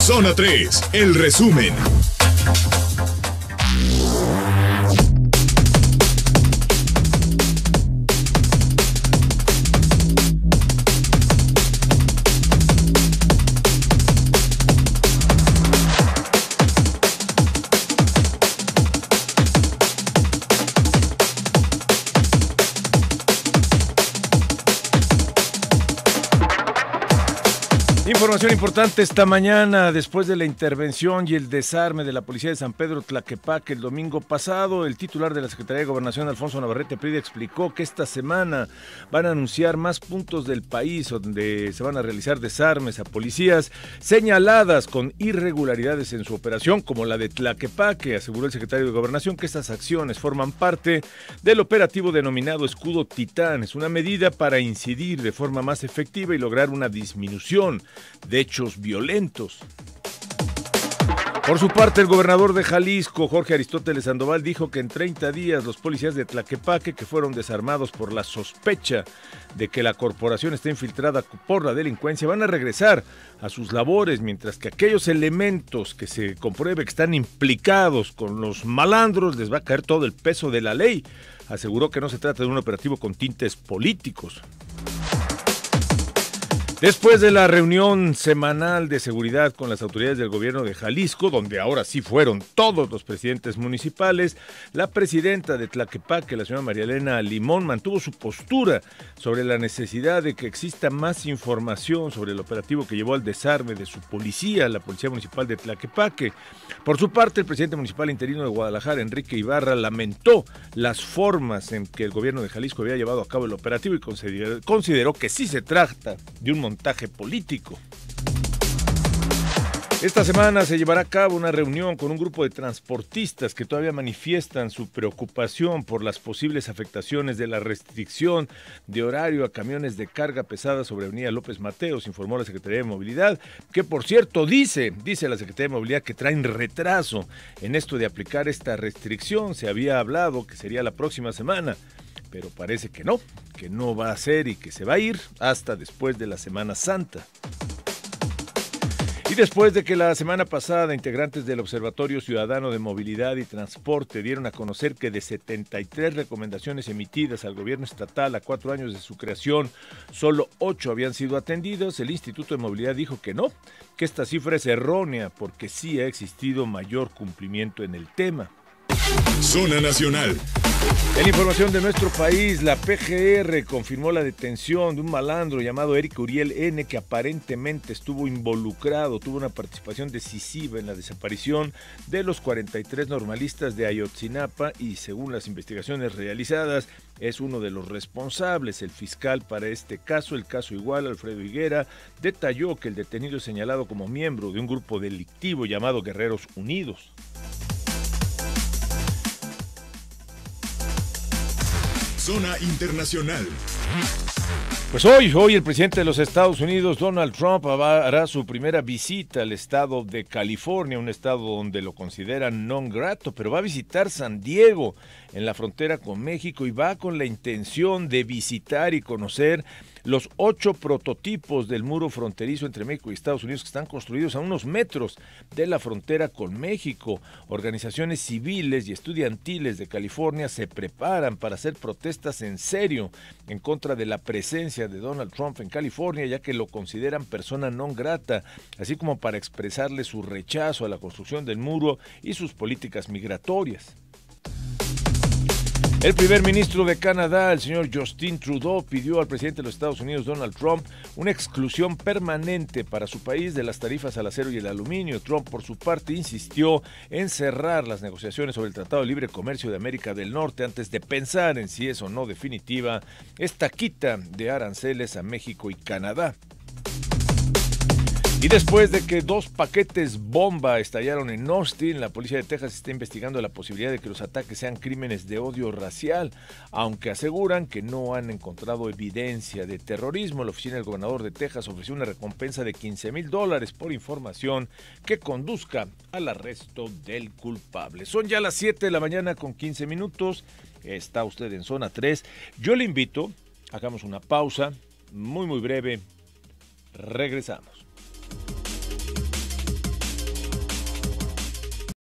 Zona 3, el resumen. Información importante esta mañana, después de la intervención y el desarme de la policía de San Pedro Tlaquepaque el domingo pasado, el titular de la Secretaría de Gobernación, Alfonso Navarrete Prida, explicó que esta semana van a anunciar más puntos del país donde se van a realizar desarmes a policías señaladas con irregularidades en su operación, como la de Tlaquepaque. Aseguró el secretario de Gobernación que estas acciones forman parte del operativo denominado Escudo Titán. Es una medida para incidir de forma más efectiva y lograr una disminución de hechos violentos. Por su parte, el gobernador de Jalisco, Jorge Aristóteles Sandoval, dijo que en 30 días los policías de Tlaquepaque, que fueron desarmados por la sospecha de que la corporación está infiltrada por la delincuencia, van a regresar a sus labores, mientras que aquellos elementos que se compruebe que están implicados con los malandros les va a caer todo el peso de la ley. Aseguró que no se trata de un operativo con tintes políticos. Después de la reunión semanal de seguridad con las autoridades del gobierno de Jalisco, donde ahora sí fueron todos los presidentes municipales, la presidenta de Tlaquepaque, la señora María Elena Limón, mantuvo su postura sobre la necesidad de que exista más información sobre el operativo que llevó al desarme de su policía, la Policía Municipal de Tlaquepaque. Por su parte, el presidente municipal interino de Guadalajara, Enrique Ibarra, lamentó las formas en que el gobierno de Jalisco había llevado a cabo el operativo y consideró que sí se trata de un montaje político. Esta semana se llevará a cabo una reunión con un grupo de transportistas que todavía manifiestan su preocupación por las posibles afectaciones de la restricción de horario a camiones de carga pesada sobre Avenida López Mateos, informó la Secretaría de Movilidad, que por cierto dice la Secretaría de Movilidad que traen retraso en esto de aplicar esta restricción. Se había hablado que sería la próxima semana, pero parece que no va a ser y que se va a ir hasta después de la Semana Santa. Y después de que la semana pasada integrantes del Observatorio Ciudadano de Movilidad y Transporte dieron a conocer que de 73 recomendaciones emitidas al gobierno estatal a 4 años de su creación, solo 8 habían sido atendidos, el Instituto de Movilidad dijo que no, que esta cifra es errónea porque sí ha existido mayor cumplimiento en el tema. Zona Nacional. En información de nuestro país, la PGR confirmó la detención de un malandro llamado Eric Uriel N., que aparentemente estuvo involucrado, tuvo una participación decisiva en la desaparición de los 43 normalistas de Ayotzinapa y, según las investigaciones realizadas, es uno de los responsables. El fiscal para este caso, el caso Iguala, Alfredo Higuera, detalló que el detenido es señalado como miembro de un grupo delictivo llamado Guerreros Unidos. Zona Internacional. Pues hoy el presidente de los Estados Unidos, Donald Trump, hará su primera visita al estado de California, un estado donde lo consideran non grato, pero va a visitar San Diego, en la frontera con México, y va con la intención de visitar y conocer los 8 prototipos del muro fronterizo entre México y Estados Unidos que están construidos a unos metros de la frontera con México. Organizaciones civiles y estudiantiles de California se preparan para hacer protestas en serio en contra de la presencia de Donald Trump en California, ya que lo consideran persona non grata, así como para expresarle su rechazo a la construcción del muro y sus políticas migratorias. El primer ministro de Canadá, el señor Justin Trudeau, pidió al presidente de los Estados Unidos, Donald Trump, una exclusión permanente para su país de las tarifas al acero y el aluminio. Trump, por su parte, insistió en cerrar las negociaciones sobre el Tratado de Libre Comercio de América del Norte antes de pensar en si es o no definitiva esta quita de aranceles a México y Canadá. Y después de que 2 paquetes bomba estallaron en Austin, la policía de Texas está investigando la posibilidad de que los ataques sean crímenes de odio racial, aunque aseguran que no han encontrado evidencia de terrorismo. La oficina del gobernador de Texas ofreció una recompensa de $15,000 por información que conduzca al arresto del culpable. Son ya las 7 de la mañana con 15 minutos. Está usted en Zona 3. Yo le invito, hagamos una pausa muy breve. Regresamos.